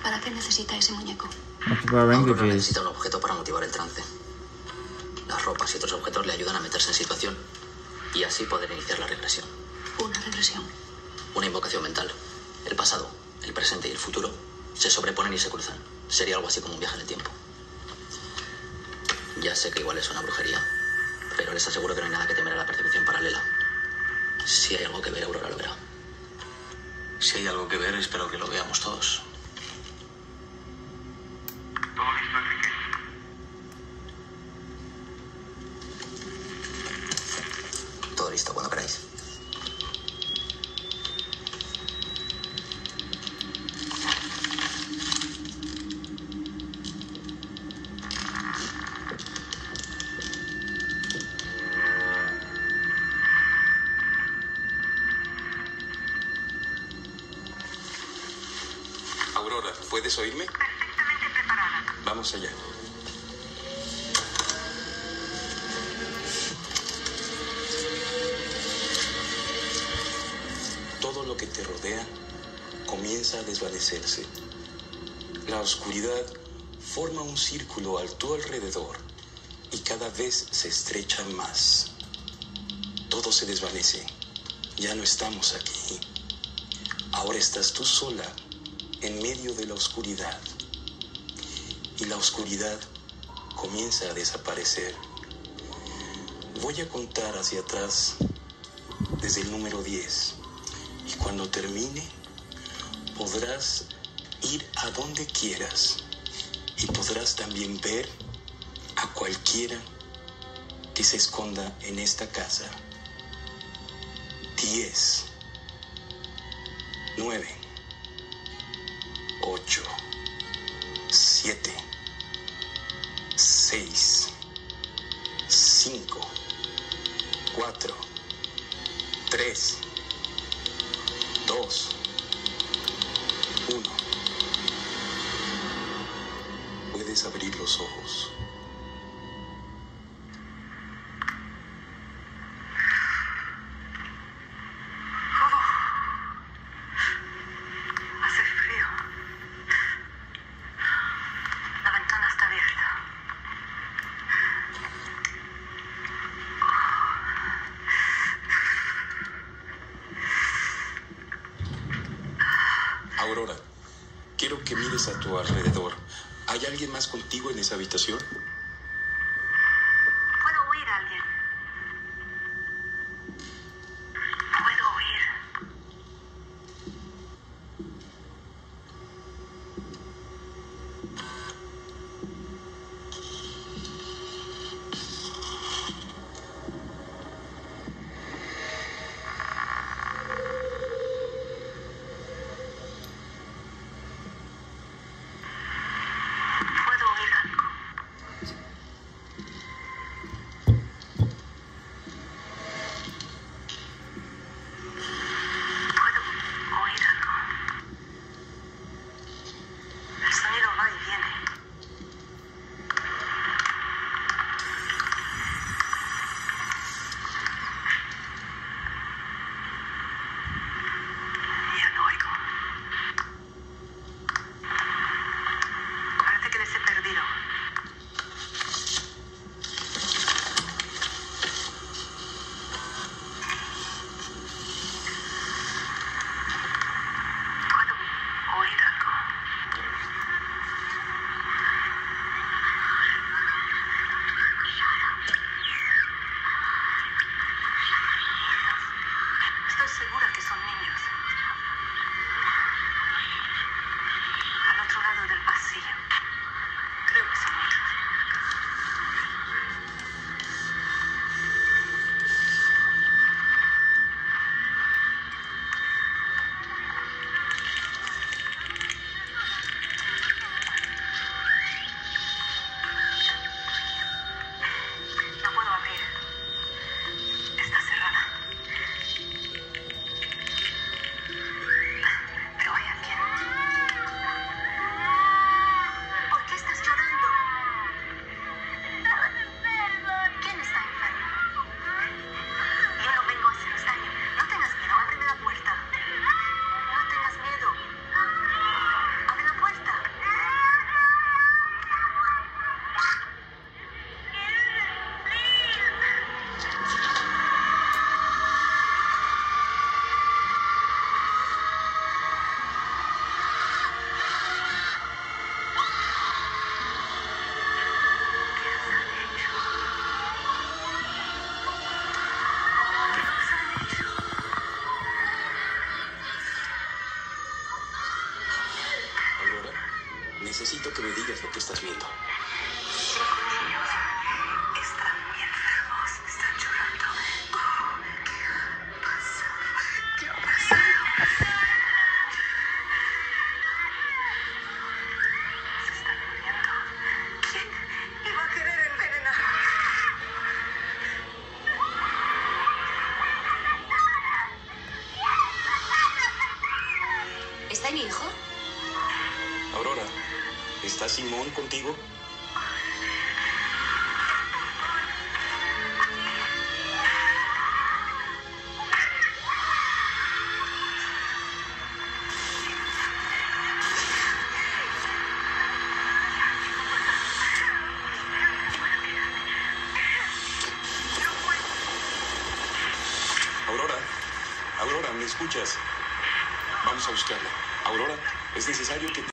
¿Para qué necesita ese muñeco? Aurora necesita un objeto para motivar el trance. Las ropas y otros objetos le ayudan a meterse en situación y así poder iniciar la regresión. ¿Una regresión? Una invocación mental. El pasado, el presente y el futuro se sobreponen y se cruzan. Sería algo así como un viaje en el tiempo. Ya sé que igual es una brujería, pero les aseguro que no hay nada que temer a la percepción paralela. Si hay algo que ver, Aurora lo verá. Si hay algo que ver, espero que lo veamos todos. ¿Todo listo, Enrique? Todo listo, cuando queráis. Aurora, ¿puedes oírme? Perfectamente preparada. Vamos allá. Todo lo que te rodea comienza a desvanecerse. La oscuridad forma un círculo a tu alrededor y cada vez se estrecha más. Todo se desvanece. Ya no estamos aquí. Ahora estás tú sola en medio de la oscuridad. Y la oscuridad comienza a desaparecer. Voy a contar hacia atrás desde el número 10. Y cuando termine, podrás ir a donde quieras. Y podrás también ver a cualquiera que se esconda en esta casa. 10, 9, 8, 7, 6, 5, 4, 3, 2, 1. Puedes abrir los ojos. Hace frío. La ventana está abierta. Aurora, quiero que mires a tu alrededor. ¿Hay alguien más contigo en esa habitación? Puedo oír a alguien. Puedo oír. Puedo oír algo. Puedo oír algo. El sonido va y viene. ¿Qué es lo que estás viendo? 5 niños. Están muy enfermos. Están llorando. ¿Qué pasa? ¿Qué ha pasado? Se están muriendo. ¿Quién iba a querer envenenar? ¿Está mi hijo? Aurora, ¿está Simón contigo? Aurora, Aurora, ¿me escuchas? Vamos a buscarla. Aurora, es necesario que